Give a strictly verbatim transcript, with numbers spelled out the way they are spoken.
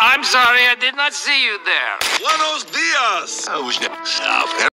I'm sorry, I did not see you there. Buenos dias.